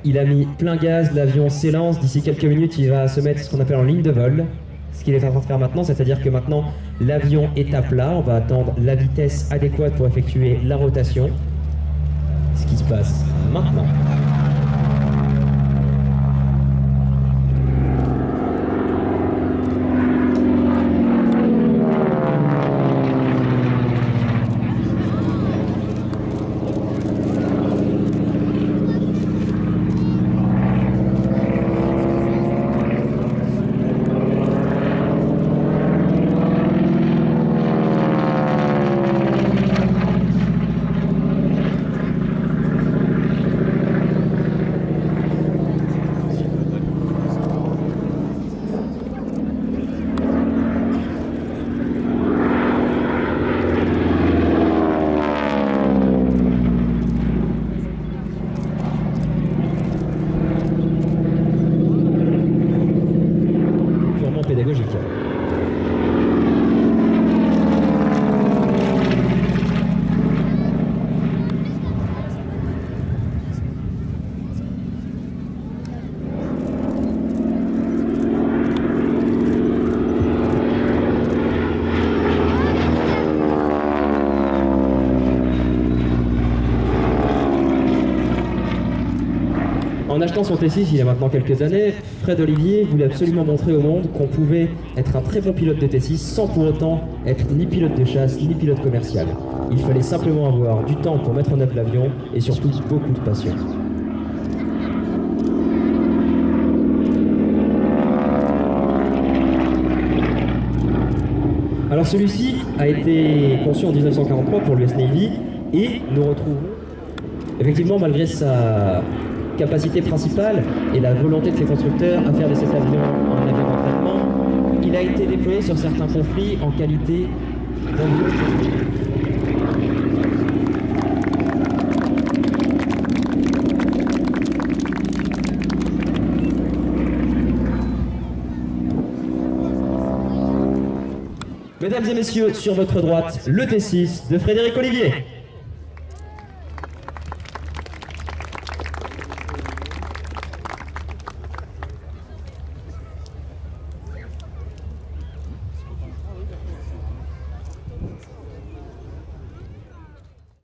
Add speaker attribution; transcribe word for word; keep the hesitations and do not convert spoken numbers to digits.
Speaker 1: Il a mis plein gaz, l'avion s'élance, d'ici quelques minutes il va se mettre ce qu'on appelle en ligne de vol. Ce qu'il est en train de faire maintenant, c'est-à-dire que maintenant l'avion est à plat, on va attendre la vitesse adéquate pour effectuer la rotation. Ce qui se passe maintenant. Pédagogique. En achetant son T six il y a maintenant quelques années, Fred Olivier voulait absolument montrer au monde qu'on pouvait être un très bon pilote de T six sans pour autant être ni pilote de chasse ni pilote commercial. Il fallait simplement avoir du temps pour mettre en œuvre l'avion et surtout beaucoup de passion. Alors celui-ci a été conçu en mille neuf cent quarante-trois pour l'U S Navy et nous retrouvons effectivement malgré sa capacité principale et la volonté de ses constructeurs à faire de cet avion un avion d'entraînement, il a été déployé sur certains conflits en qualité d'avion. Mesdames et messieurs, sur votre droite, le T six de Frédéric Olivier.